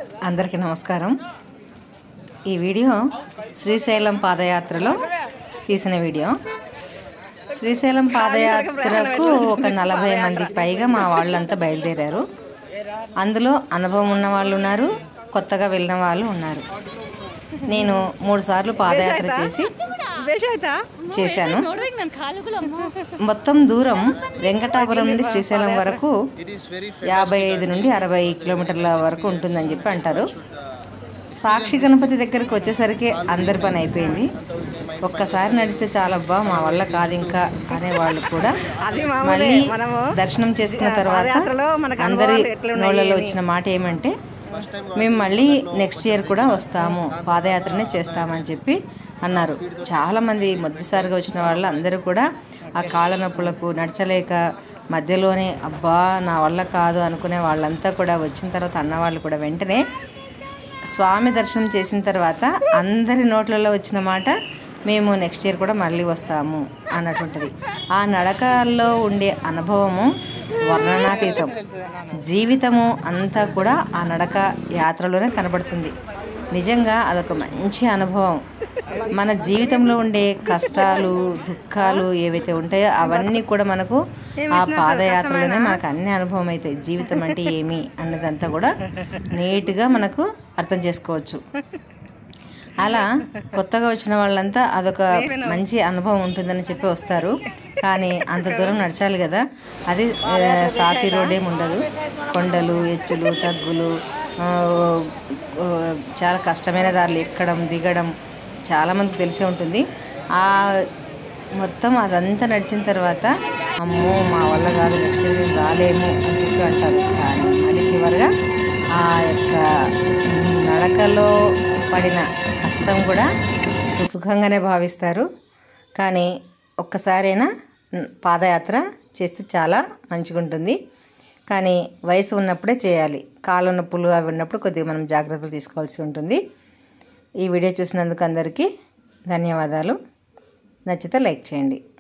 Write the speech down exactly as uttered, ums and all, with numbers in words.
అందరికీ నమస్కారం। ఈ వీడియో శ్రీశైలం పాదయాత్రలో తీసిన వీడియో। శ్రీశైలం పాదయాత్రకు ఒక నలభై మందికి పైగా మా వాళ్ళంతా బయలుదేరారు। అందులో అనుభవం ఉన్న వాళ్ళు ఉన్నారు, కొత్తగా వెళ్ళిన వాళ్ళు ఉన్నారు। నేను మూడు సార్లు పాదయాత్ర చేసి చేశాను। మొత్తం దూరం వెంకటాపురం నుండి శ్రీశైలం వరకు యాభై ఐదు నుండి అరవై కిలోమీటర్ల వరకు ఉంటుందని చెప్పి అంటారు। సాక్షి గణపతి దగ్గరకు వచ్చేసరికి అందరి పని అయిపోయింది। ఒక్కసారి నడిస్తే చాలబ్బా మా వల్ల కాదు ఇంకా అనేవాళ్ళు కూడా మళ్ళీ దర్శనం చేసుకున్న తర్వాత అందరి నోళ్ళలో వచ్చిన మాట ఏమంటే మేము మళ్ళీ నెక్స్ట్ ఇయర్ కూడా వస్తాము, పాదయాత్రనే చేస్తామని చెప్పి అన్నారు। చాలామంది మొదటిసారిగా వచ్చిన వాళ్ళు అందరూ కూడా ఆ కాళ్ళ నొప్పులకు నడచలేక మధ్యలోనే అబ్బా నా వల్ల కాదు అనుకునే వాళ్ళంతా కూడా వచ్చిన తర్వాత అన్నవాళ్ళు కూడా వెంటనే స్వామి దర్శనం చేసిన తర్వాత అందరి నోట్లలో వచ్చిన మాట మేము నెక్స్ట్ ఇయర్ కూడా మళ్ళీ వస్తాము అన్నటువంటిది। ఆ నడకల్లో ఉండే అనుభవము వర్ణనాతీతం। జీవితము అంతా కూడా ఆ నడక యాత్రలోనే కనబడుతుంది। నిజంగా అదొక మంచి అనుభవం। మన జీవితంలో ఉండే కష్టాలు దుఃఖాలు ఏవైతే ఉంటాయో అవన్నీ కూడా మనకు ఆ పాదయాత్రలోనే మనకు అన్ని అనుభవం అవుతాయి। జీవితం అంటే ఏమి అన్నదంతా కూడా నీట్గా మనకు అర్థం చేసుకోవచ్చు। అలా కొత్తగా వచ్చిన వాళ్ళంతా అదొక మంచి అనుభవం ఉంటుందని చెప్పి వస్తారు, కానీ అంత దూరం నడచాలి కదా। అది సాఫీ రోడ్ ఏమి ఉండదు, కొండలు ఎచ్చులు తగ్గులు, చాలా కష్టమైన దారులు ఎక్కడం దిగడం చాలామందికి తెలిసే ఉంటుంది। ఆ మొత్తం అదంతా నడిచిన తర్వాత అమ్మో మా వల్ల కాదు నెక్స్ట్ ఇయర్ రాలేము అని చెప్పి అంటారు, కానీ అది చివరిగా ఆ యొక్క నడకలో పడిన కష్టం కూడా సుఖంగానే భావిస్తారు। కానీ ఒక్కసారైనా పాదయాత్ర చేస్తే చాలా మంచిగా ఉంటుంది, కానీ వయసు ఉన్నప్పుడే చేయాలి। కాళ్ళ నొప్పులు అవి ఉన్నప్పుడు కొద్దిగా మనం జాగ్రత్తలు తీసుకోవాల్సి ఉంటుంది। ఈ వీడియో చూసినందుకు అందరికీ ధన్యవాదాలు। నచ్చితే లైక్ చేయండి।